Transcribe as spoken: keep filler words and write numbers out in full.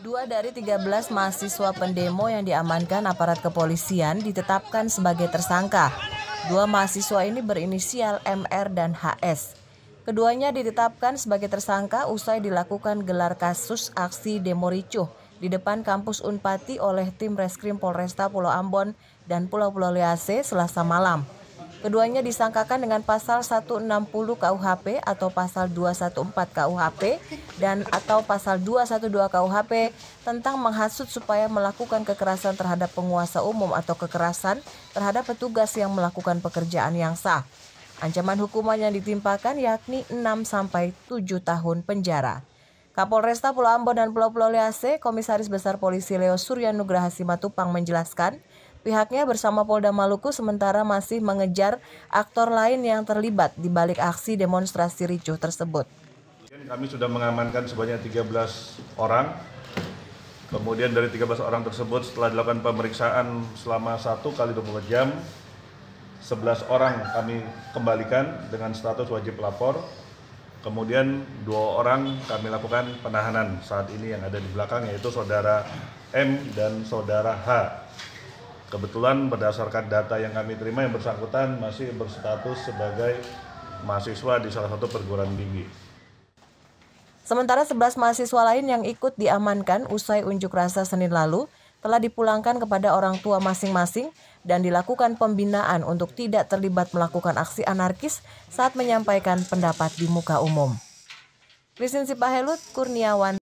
Dua dari tiga belas mahasiswa pendemo yang diamankan aparat kepolisian ditetapkan sebagai tersangka. Dua mahasiswa ini berinisial M R dan H S. Keduanya ditetapkan sebagai tersangka usai dilakukan gelar kasus aksi demo ricuh di depan kampus Unpati oleh tim Reskrim Polresta Pulau Ambon dan Pulau-Pulau Lease Selasa malam. Keduanya disangkakan dengan pasal seratus enam puluh K U H P atau pasal dua ratus empat belas K U H P dan atau pasal dua ratus dua belas K U H P tentang menghasut supaya melakukan kekerasan terhadap penguasa umum atau kekerasan terhadap petugas yang melakukan pekerjaan yang sah. Ancaman hukuman yang ditimpakan yakni enam sampai tujuh tahun penjara. Kapolresta Pulau Ambon dan Pulau-Pulau Lease, Komisaris Besar Polisi Leo Suryanugraha Simatupang menjelaskan, pihaknya bersama Polda Maluku sementara masih mengejar aktor lain yang terlibat di balik aksi demonstrasi ricuh tersebut. Kami sudah mengamankan sebanyak tiga belas orang. Kemudian dari tiga belas orang tersebut setelah dilakukan pemeriksaan selama satu kali dua puluh empat jam, sebelas orang kami kembalikan dengan status wajib lapor. Kemudian dua orang kami lakukan penahanan saat ini yang ada di belakang, yaitu saudara M dan saudara H. Kebetulan berdasarkan data yang kami terima, yang bersangkutan masih berstatus sebagai mahasiswa di salah satu perguruan tinggi. Sementara sebelas mahasiswa lain yang ikut diamankan usai unjuk rasa Senin lalu telah dipulangkan kepada orang tua masing-masing dan dilakukan pembinaan untuk tidak terlibat melakukan aksi anarkis saat menyampaikan pendapat di muka umum. Christine Sipahelut, Kurniawan.